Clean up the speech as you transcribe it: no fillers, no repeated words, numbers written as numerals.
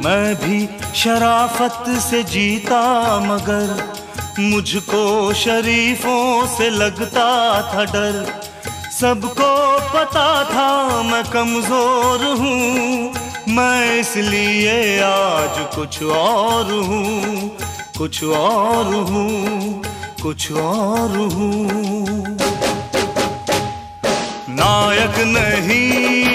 मैं भी शराफत से जीता मगर मुझको शरीफों से लगता था डर। सबको पता था मैं कमजोर हूँ, मैं इसलिए आज कुछ और हूँ, कुछ और हूँ, कुछ और हूँ। नायक नहीं